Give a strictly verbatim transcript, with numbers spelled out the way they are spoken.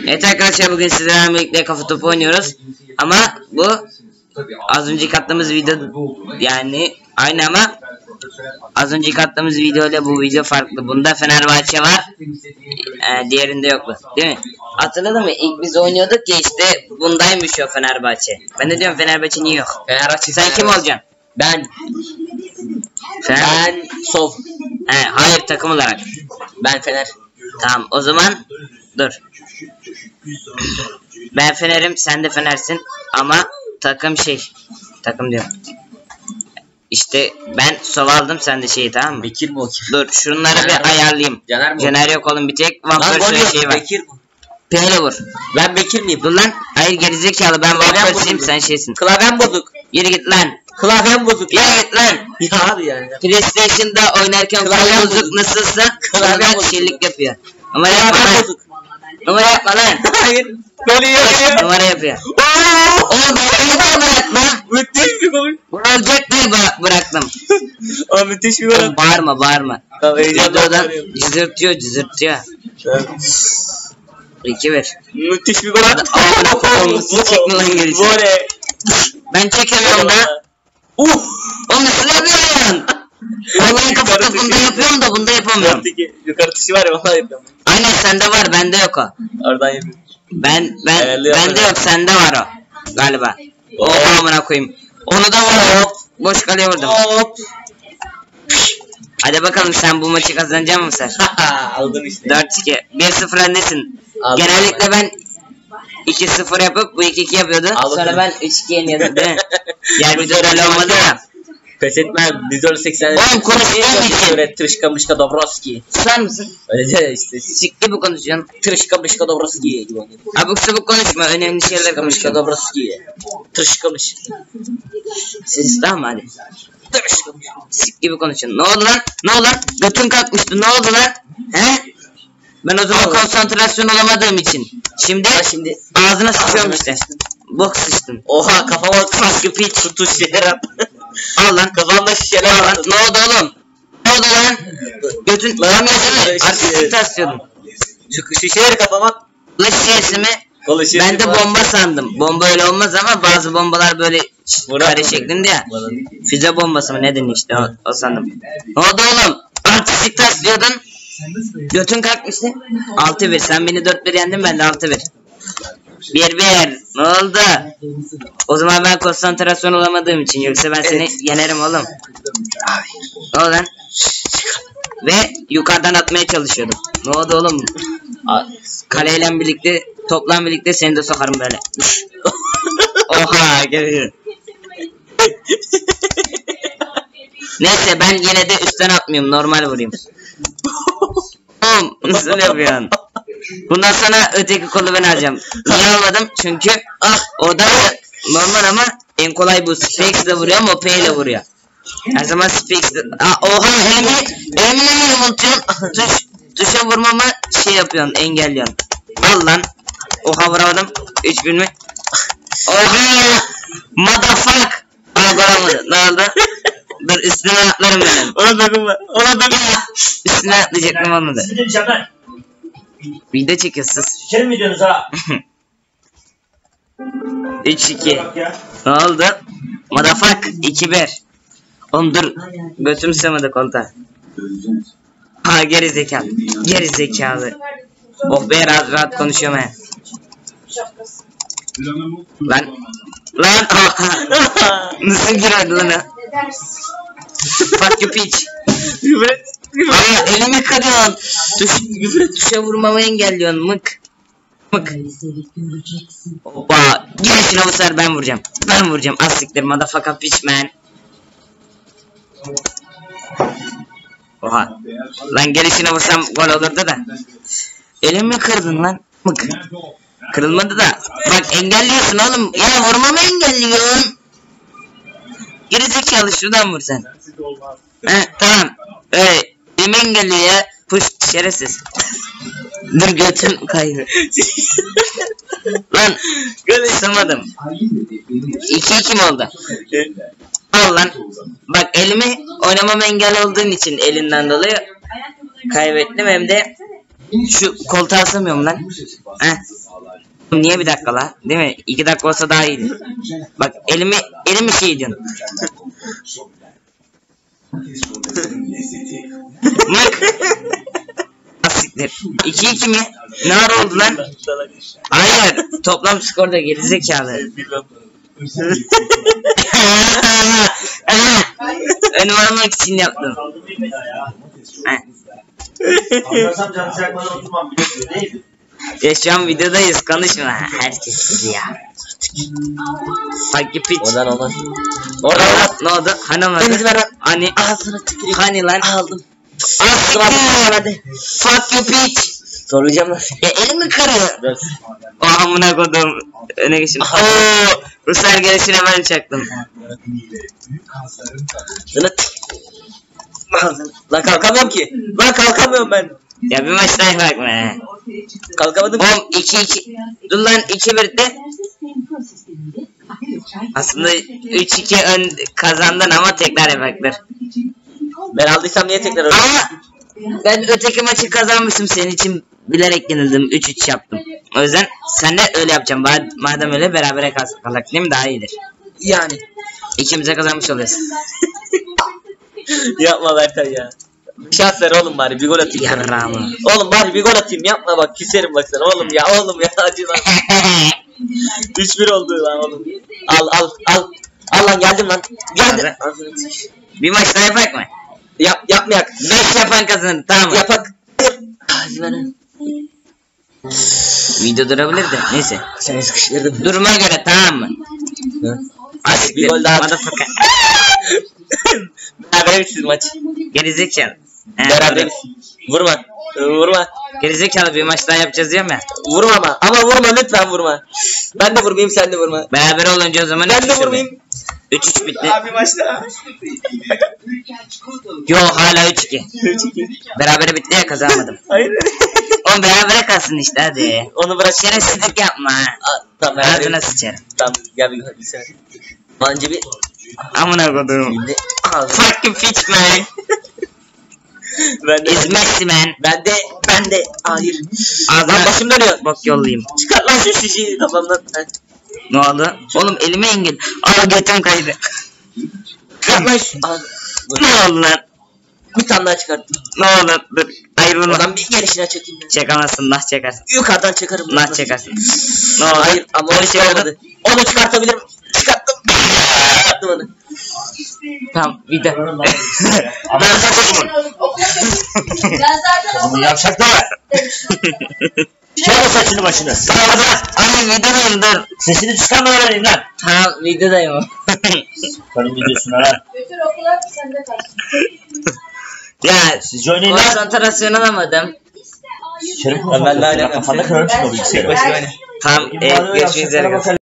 Evet arkadaşlar, bugün sizlerle birlikte kafa topu oynuyoruz. Ama bu az önceki attığımız video, yani aynı ama az önceki attığımız video ile bu video farklı. Bunda Fenerbahçe var, ee, diğerinde yoktu, değil mi? Hatırladın mı? İlk biz oynuyorduk ya, işte bundaymış o Fenerbahçe. Ben de diyorum Fenerbahçe niye yok? Fenerbahçe. Sen Fenerbahçe. kim olacaksın? Ben. Fener... Ben sol. He, hayır, takım olarak. Ben Fener. Tamam, o zaman dur. Ben Fener'im, sen de Fener'sin ama takım şey, takım diyorum. İşte ben sol aldım, sen de şeyi, tamam mı? Bekir mi o kim? Dur, şunları bir ayarlayayım. Caner mi? Caner yok oğlum, bir tek Vampir şey var. Bekir mi? Peyle vur. Ben Bekir miyim? Dur lan, hayır gerizekalı, ben Vampir'siyim, sen şeysin. Klavyem bozuk. Yürü git lan. Klavyem bozuk. Yürü git lan. Ya abi yani. PlayStation'da oynarken Klavyem kol bozuk bozuk. nasılsa Klavyem klavyem bozuk. şeylik yapıyor. Numara yapma Klavyem lan. bozuk. Numara yapma lan. Hayır. Böyle yapıyor. Numara yapıyor. Ooo. Oğlum ben de bırakma. Müthiş bir gol. Bunu olacak diye bıra- bıraktım. Aa müthiş bir gol. Oğlum bağırma bağırma. Tamam heyecanla Videodan bağırıyorum. cızırtıyor cızırtıyor. İki ver. Müthiş bir gol attı. Oğlum nasıl çekme lan gerisi. Voley. Ben çekemiyorum da. Uh. Oğlum nasıl yapıyorsun? Vallahi kafa topunda yapıyorum da bunda yapamıyorum. Yukarıdaki yukarı tuşu var ya vallahi yapıyorum. Aynen, sende var, bende yok o. Oradan yapıyorum. Ben ben Herhalde bende yaparım. yok, sende var o galiba. Oha amına koyayım. Onu da var, hop. Boş kaleye vurdum. Hop. Hadi bakalım, sen bu maçı kazanacak mısın? Aldın işte. dört iki. bir sıfır öndesin. Aldım. Genellikle ben iki sıfır yapıp bu iki iki yapıyordu. Aldım. Sonra ben üç iki yeniyordum, değil mi? Diğer videoda öyle olmadı ya. Pes etme. Biz öyle seksen. Oğlum konuştuğum için. Böyle Trışka Mışka Dobrovski. Susar mısın? Öyle de işte. Sikli bu konuşuyorsun. Trışka Mışka Dobrovski gibi oluyor. Abuk sabuk konuşma, önemli şeyler Trışka Mışka konuşuyorsun. Dobrovski. Trışka Mışka. Siz tamam mı hadi. Trışka Mışka. Sik gibi konuşuyorsun. Ne oldu lan? Ne oldu lan? Götün kalkmıştı, ne oldu lan? He? Ben o zaman Allah. konsantrasyon olamadığım için. Şimdi, Ha şimdi. ağzına sıçıyorum Ağzına işte. sıçtın. Bok sıçtın. Oha kafama Fuck you bitch. tutuş şişeler attı. Al lan. Kafamda şişeler Al lan. attı. Ne oldu oğlum? Ne oldu lan? Götün Lan, lan yesene. şişe. Artistik taslıyordum. Şu şişeleri kafama. La şişesi mi? Kolu Ben de bomba sandım. Bomba öyle olmaz ama bazı bombalar böyle kare şeklinde ya. Füze bombası mı ne deniyor işte, o, o sandım. Ne oldu oğlum? Artistik taslıyordun. Götün kalkmıştı. altı bir. Sen beni dört bir yendin, ben de altı bir. bir bir. Ne oldu? O zaman ben konsantrasyon olamadığım için, yoksa ben seni Evet. yenerim oğlum. Ne oldu lan? Ve yukarıdan atmaya çalışıyordum. Ne oldu oğlum? Kaleyle birlikte, toplam birlikte seni de sokarım böyle. Oha geliyor. Neyse, ben yine de üstten atmıyorum, normal vurayım. Oğlum nasıl yapıyorsun? Bundan sonra öteki kolu ben alacağım. Niye almadım? Çünkü ah o da normal ama en kolay bu. Spikes de vuruyor ama o P ile vuruyor. Her zaman Spikes de... Aa, oha elimi, elimi ne yumultuyorsun? Tuş, tuşa vurmama şey yapıyorsun, engelliyorsun. Al lan. Oha vuramadım. üç bin mi? Oha! Motherfuck! Aa vuramadı. Ne oldu? Dur üstüne atlarım benim. Ona dokunma. Ona dokunma. Üstüne atlayacaktım, olmadı. Sizin Caner. Video çekiyorsunuz. Şerim mi diyorsunuz ha? üç iki. Bak ya. Ne oldu? Motherfuck iki bir. Oğlum dur. Götüm sığmadı konta. Ha geri zekalı. Geri zekalı. Oh be, rahat rahat konuşuyorum he. Lan. Lan. Nasıl girerdi lan ha? Fuck you bitch. Aa elimi kırıyorsun. Tuş, tuşa vurmamı engelliyorsun mık. Mık. Hoppa. Gelişine bu sefer ben vuracağım. Ben vuracağım. Az siktir motherfucker bitch man. Oha. Lan gelişine vursam gol olurdu da. Elimi kırdın lan. Mık. Kırılmadı da. Bak engelliyorsun oğlum. Ya vurmamı engelliyorsun. Gerizekalı, şuradan vur sen. He tamam. Öyle. Elimi engelliyor ya. Push şerefsiz. Dur götüm kaydı. Lan. Sığmadım. iki iki mi oldu? Al lan. Bak elimi oynamama engel olduğun için elinden dolayı kaybettim, hem de Şu koltuğa sığmıyorum lan. Heh. Niye bir dakika la? Değil mi? İki dakika olsa daha iyiydi. Bak elimi elimi şey ediyorsun. Bak. Asiktir. iki iki mi? Ne ara oldu lan? Hayır. Toplam skorda gerizekalı. Önümü almak için yaptım. Anlarsam canı sıkmadan oturmam biliyorsun değil mi? Ya şu an videodayız, konuşma. Herkes gibi ya. Sanki piç. Oradan olmaz. Oradan olmaz. Ne oldu? Hani olmadı? Deniz ver lan. Hani? Ağzına tüküreyim. Hani lan? Aldım. Asiktir. Hadi. Fuck you piç. Soracağım lan. Ya elimi kırıyor. Dur. O amına kodum. Öne geçin. Ooo. Ruslar gelişine ben çaktım. Zınıt. Ağzına. Lan kalkamıyorum ki. Lan kalkamıyorum ben. Ya bir maç daha yapak mı? Kalkamadım. Bom iki iki. Dur lan iki bir de. Aslında üç iki ön kazandın ama tekrar yapaktır. Ben aldıysam niye tekrar öyle? Ama ben öteki maçı kazanmışım, senin için bilerek yenildim. üç üç yaptım. O yüzden sen de öyle yapacağım. Madem öyle berabere kalsak değil mi, daha iyidir. Yani. İkimize kazanmış oluyoruz. Yapma Berkay ya. Şans ver oğlum bari bir gol atayım. Yarrağımı. Oğlum bari bir gol atayım, yapma bak küserim bak sana oğlum ya oğlum ya acı lan. üç bir oldu lan oğlum. Al al al. Al lan geldim lan. Geldim. Bir maç daha yapak mı? Yap yapmayak. beş yapan kazanır, tamam mı? Yapak. Hadi bana. Video durabilir de neyse. Seni sıkıştırdım. Duruma göre, tamam mı? Hadi bir gol daha. Motherfucker. Beraber bitsin maç. Gerizekalı. He, Beraber bitsin. Vurma. Vurma. Gerizekalı, bir maç daha yapacağız diyorum ya. Vurma ama. Ama vurma lütfen vurma. Ben de vurmayayım sen de vurma. Beraber olunca o zaman Ben de vurmayayım. üç üç bitti. Abi maç daha. Yo, hala üç iki. Berabere bitti ya, kazanmadım. Hayır. Oğlum berabere kalsın işte, hadi. Onu bırak. Şerefsizlik yapma. Aa, tamam Ağzına beraber. sıçarım. Tamam gel bir bir sen. Bence bir. Amına kodum. Şimdi. Ağzına. Fucking bitch man. Ben de. Is Messi man. Ben de. Ben de. Hayır. Ağzına Lan başım dönüyor. bok yollayayım. Çıkar lan şu şişeyi kafamdan. Heh. Ne oldu? Oğlum elime engel. Aa, götüm kaydı. Çıkar lan şu. Aa, dur. Ne oldu lan? Bir tane daha çıkarttım. Ne oldu? Dur. Hayır vurma. Oradan bir gelişine çekeyim ben. Çakamazsın, nah çakarsın. Yukarıdan çakarım. Nah çakarsın. Ne oldu? Hayır ama onu çıkarmadı. Onu çıkartabilirim. Çıkarttım. Çıkarttım onu. Tamam, bir de. Ben saçımın. Kızımın yapacak da var. Çıkar saçını başını. Ay, videodayım, dur. Sesini çıkarma öğreneyim lan. Tamam, videodayım. Karın videosuna lan. Götür okula sende kalsın. Ya, Sizce oynayın lan. konsantrasyon alamadım. Şerif Ben de aynen. kafanda kırarım şimdi o bilgisayarı. Tamam, e, görüşmek üzere.